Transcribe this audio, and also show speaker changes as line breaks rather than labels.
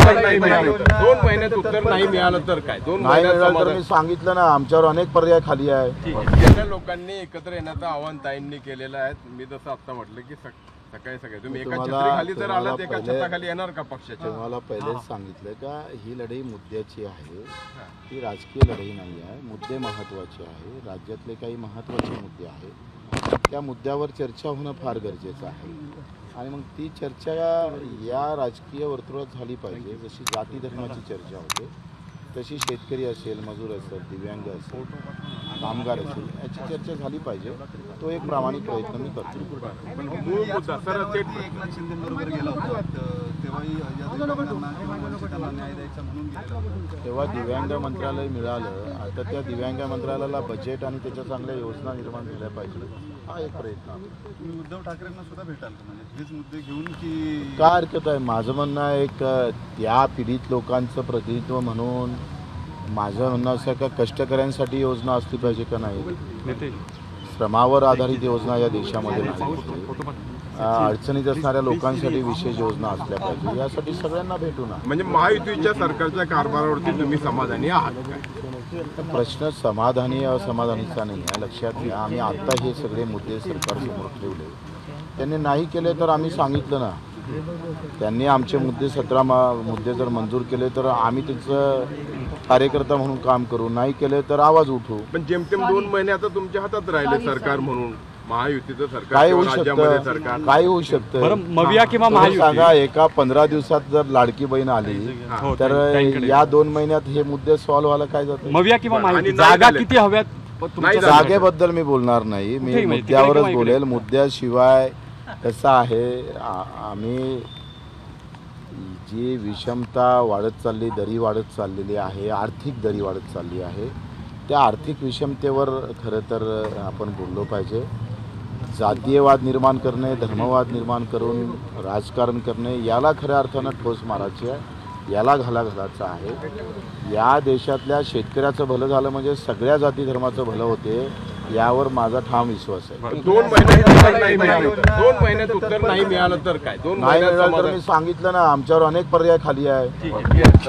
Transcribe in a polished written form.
2 महिन्यात उत्तर नाही मिळालं तर काय? 2 महिन्यात
मी सांगितलं ना, आमच्यावर अनेक पर्याय खाली आहे.
गेल्या लोकांनी एकत्र येण्याचं आव्हान ताईंनी केलेलं आहे. मी जसं आता म्हटलं की सकाळी तुम्ही एका छत्रीखाली जर आलात, एका छताखाली येणार का पक्षाच्या?
तुम्हाला पहिलेच सांगितलं का ही लढाई मुद्द्याची आहे, ही राजकीय लढाई नाही आहे. मुद्दे महत्त्वाचे आहे. राज्यातले काही महत्त्वाचे मुद्दे आहेत, त्या मुद्द्यावर चर्चा होणं फार गरजेचं आहे. आणि मग ती चर्चा या राजकीय वर्तुळात झाली पाहिजे. जशी जाती धर्माची चर्चा होते तशी शेतकरी असेल, मजूर असेल, दिव्यांग असेल, कामगार असेल, याची चर्चा झाली पाहिजे. तो एक प्रामाणिक प्रयत्न मी करतो.
मूळ मुद्दा सर
एकनाथ शिंदेबरोबर गेला होता, तेव्हाही न्याय द्यायचा म्हणून गेलेला होता.
तेव्हा दिव्यांग मंत्रालय मिळालं. आता त्या दिव्यांग मंत्रालयाला बजेट आणि त्याच्या चांगल्या योजना निर्माण केल्या पाहिजे, हा एक प्रयत्न आहे.
तुम्ही उद्धव ठाकरेंना सुद्धा भेटाल का? म्हणजे हेच मुद्दे घेऊन की
काय हरकत आहे? माझं म्हणणं आहे एक त्या पीडित लोकांचं प्रतिनिधित्व म्हणून माझं म्हणणं असं का कष्टकऱ्यांसाठी योजना असली पाहिजे का नाही? श्रमावर आधारित योजना या देशामध्ये नाही. अडचणीत असणाऱ्या लोकांसाठी विशेष योजना असल्या पाहिजे. यासाठी सगळ्यांना भेटू ना.
म्हणजे महायुतीच्या सरकारच्या कारभारावरती तुम्ही समाधानी आहात काय?
प्रश्न समाधानी असमाधानीचा नाही आहे. लक्षात घ्या, आम्ही आत्ता हे सगळे मुद्दे सरकारसमोर ठेवले. त्यांनी नाही केले तर आम्ही सांगितलं ना, त्यांनी आमचे मुद्दे 17 मुद्दे जर मंजूर केले तर आम्ही त्याचं कार्यकर्ता म्हणून काम करू, नाही केले तर आवाज उठवू.
पण जेमतेम 2 महिने आता तुमच्या हातात राहिले सरकार म्हणून. महायुतीचं सरकार
काय होऊ
राज्यामध्ये
शकतं?
सरकार
काय होऊ शकतं?
मविया किंवा महायुती
सांगा, एका 15 दिवसात जर लाडकी बहीण आली तर या 2 महिन्यात हे मुद्दे सॉल्व्ह व्हायला काय जातं?
मविया किंवा महायुती
आणि नाही
जागा
झाले.
किती हव्यात?
नाही झाले.
जागेबद्दल मी बोलणार नाही. मी मुद्द्यावरच बोलेल. मुद्द्याशिवाय कसं आहे, आम्ही जी विषमता वाढत चालली, दरी वाढत चाललेली आहे, आर्थिक दरी वाढत चालली आहे, त्या आर्थिक विषमतेवर खरं तर आपण बोललो पाहिजे. जातीयवाद निर्माण करणे, धर्मवाद निर्माण करून राजकारण करणे, याला खऱ्या अर्थानं ठोस मारायची आहे, याला घालायचं आहे. या देशातल्या शेतकऱ्याचं भलं झालं म्हणजे सगळ्या जाती धर्माचं भलं होते, यावर माझा ठाम विश्वास आहे.
2 महिन्यात उत्तर नाही मिळालं तर 2 महिन्यात उत्तर नाही मिळालं तर काय? 2
नाही
महिन्यात
मिळालं तर मी सांगितलं ना, आमच्यावर अनेक पर्याय खाली आहे.